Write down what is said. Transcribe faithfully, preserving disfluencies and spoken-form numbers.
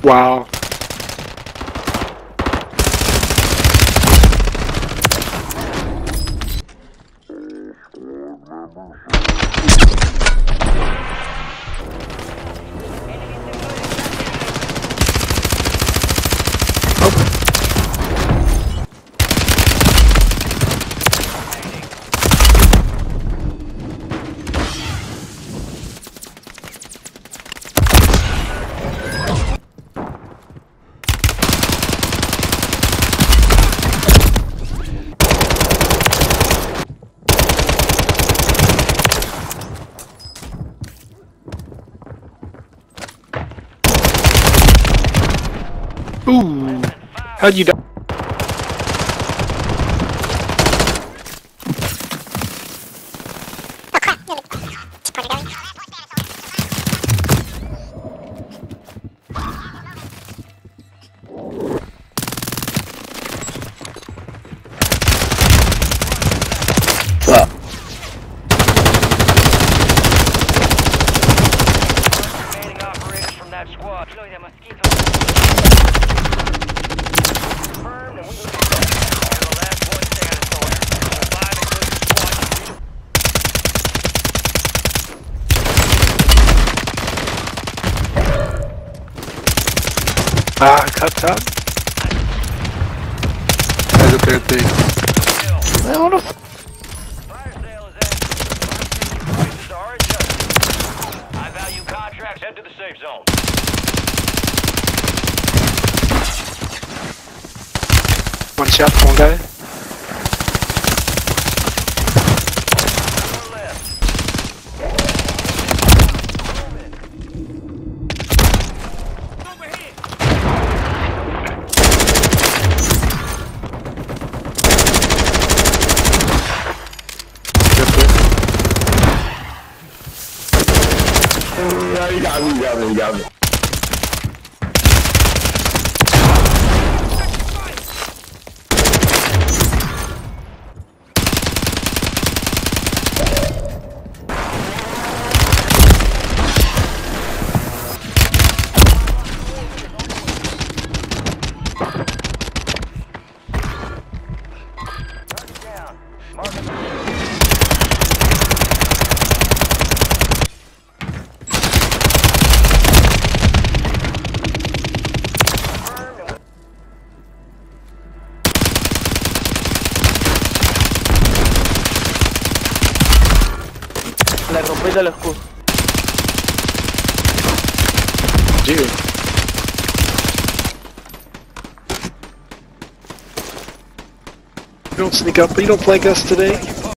Wow. Ooh, how'd you die? Fuck. Remaining operators from that squad. Confirmed, and we will be the last one standing somewhere. Survive and good squad. Ah, cut top. That's a bad thing. I don't know. Fire sale is in. Prices are adjusted. High value contracts head to the safe zone. One shot, one guy. Your left. Yeah, you got me, you got me, you got me. Down. Mark it. Le rompí del escudo. Dude. You don't sneak up, you don't flank us today?